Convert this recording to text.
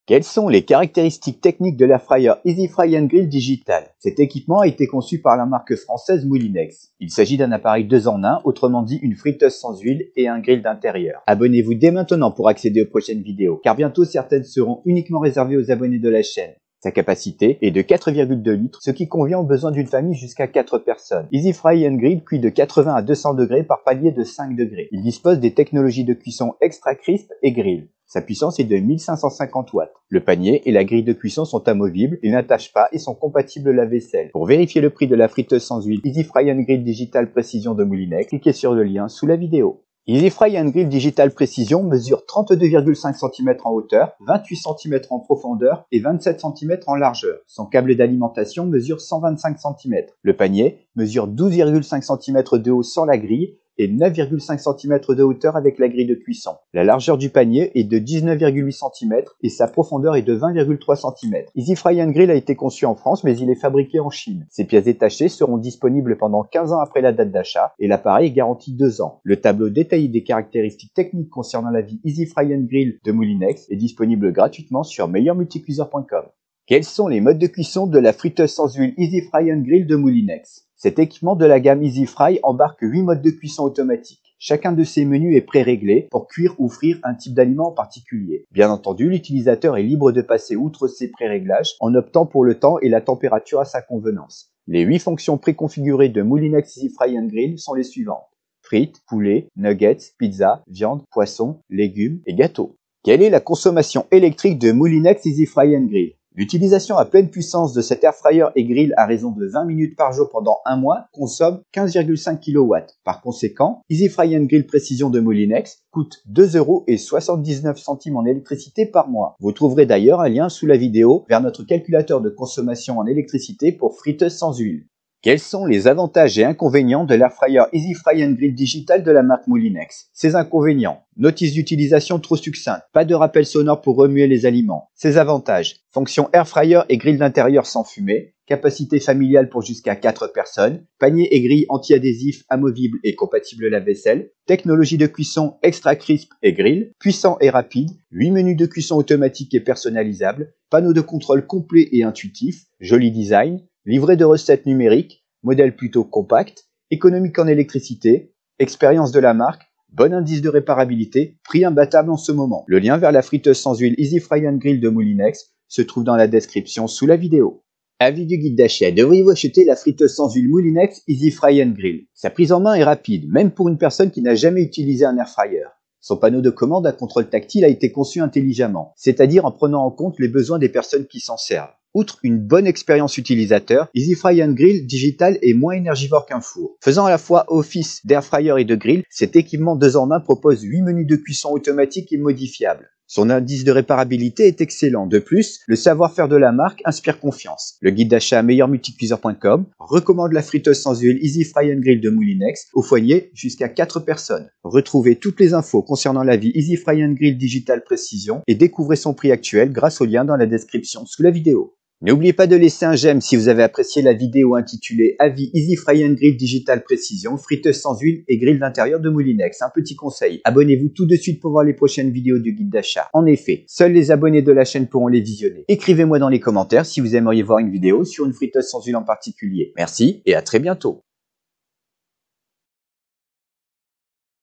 Quelles sont les caractéristiques techniques de l'air fryer Easy Fry and Grill Digital? Cet équipement a été conçu par la marque française Moulinex. Il s'agit d'un appareil 2 en 1, autrement dit une friteuse sans huile et un grill d'intérieur. Abonnez-vous dès maintenant pour accéder aux prochaines vidéos, car bientôt certaines seront uniquement réservées aux abonnés de la chaîne. Sa capacité est de 4,2 litres, ce qui convient aux besoins d'une famille jusqu'à 4 personnes. Easy Fry and Grill cuit de 80 à 200 degrés par palier de 5 degrés. Il dispose des technologies de cuisson extra crisp et grill. Sa puissance est de 1550 watts. Le panier et la grille de cuisson sont amovibles, ils n'attachent pas et sont compatibles lave-vaisselle. Pour vérifier le prix de la friteuse sans huile Easy Fry and Grill Digital Précision de Moulinex, cliquez sur le lien sous la vidéo. Easy Fry and Grill Digital Précision mesure 32,5 cm en hauteur, 28 cm en profondeur et 27 cm en largeur. Son câble d'alimentation mesure 125 cm. Le panier mesure 12,5 cm de haut sans la grille et 9,5 cm de hauteur avec la grille de cuisson. La largeur du panier est de 19,8 cm et sa profondeur est de 20,3 cm. Easy Fry and Grill a été conçu en France mais il est fabriqué en Chine. Ses pièces détachées seront disponibles pendant 15 ans après la date d'achat et l'appareil est garanti 2 ans. Le tableau détaillé des caractéristiques techniques concernant la vie Easy Fry and Grill de Moulinex est disponible gratuitement sur meilleurmulticuiseur.com. Quels sont les modes de cuisson de la friteuse sans huile Easy Fry and Grill de Moulinex? Cet équipement de la gamme Easy Fry embarque 8 modes de cuisson automatiques. Chacun de ces menus est pré-réglé pour cuire ou frire un type d'aliment en particulier. Bien entendu, l'utilisateur est libre de passer outre ces pré-réglages en optant pour le temps et la température à sa convenance. Les 8 fonctions préconfigurées de Moulinex Easy Fry and Grill sont les suivantes: frites, poulet, nuggets, pizza, viande, poisson, légumes et gâteaux. Quelle est la consommation électrique de Moulinex Easy Fry and Grill? L'utilisation à pleine puissance de cet air fryer et grill à raison de 20 minutes par jour pendant un mois consomme 15,5 kW. Par conséquent, Easy Fry and Grill Précision de Moulinex coûte 2,79 € en électricité par mois. Vous trouverez d'ailleurs un lien sous la vidéo vers notre calculateur de consommation en électricité pour friteuse sans huile. Quels sont les avantages et inconvénients de l'air fryer Easy Fry and Grill Digital de la marque Moulinex? Ses inconvénients: notice d'utilisation trop succincte, pas de rappel sonore pour remuer les aliments. Ses avantages: fonction air fryer et grill d'intérieur sans fumée, capacité familiale pour jusqu'à 4 personnes, panier et grille anti-adhésif amovible et compatible lave-vaisselle, technologie de cuisson extra crisp et grill, puissant et rapide, 8 menus de cuisson automatique et personnalisables, panneau de contrôle complet et intuitif, joli design, livret de recettes numériques, modèle plutôt compact, économique en électricité, expérience de la marque, bon indice de réparabilité, prix imbattable en ce moment. Le lien vers la friteuse sans huile Easy Fry and Grill de Moulinex se trouve dans la description sous la vidéo. Avis du guide d'achat: devriez-vous acheter la friteuse sans huile Moulinex Easy Fry and Grill? Sa prise en main est rapide, même pour une personne qui n'a jamais utilisé un air fryer. Son panneau de commande à contrôle tactile a été conçu intelligemment, c'est-à-dire en prenant en compte les besoins des personnes qui s'en servent. Outre une bonne expérience utilisateur, Easy Fry and Grill Digital est moins énergivore qu'un four. Faisant à la fois office d'air fryer et de grill, cet équipement 2 en 1 propose 8 menus de cuisson automatiques et modifiables. Son indice de réparabilité est excellent. De plus, le savoir-faire de la marque inspire confiance. Le guide d'achat meilleurmulticuiseur.com recommande la friteuse sans huile Easy Fry and Grill de Moulinex au foyer jusqu'à 4 personnes. Retrouvez toutes les infos concernant la vie Easy Fry and Grill Digital Précision et découvrez son prix actuel grâce au lien dans la description sous la vidéo. N'oubliez pas de laisser un j'aime si vous avez apprécié la vidéo intitulée Avis Easy Fry and Grill Digital Précision, friteuse sans huile et grill d'intérieur de Moulinex. Un petit conseil: abonnez-vous tout de suite pour voir les prochaines vidéos du guide d'achat. En effet, seuls les abonnés de la chaîne pourront les visionner. Écrivez-moi dans les commentaires si vous aimeriez voir une vidéo sur une friteuse sans huile en particulier. Merci et à très bientôt.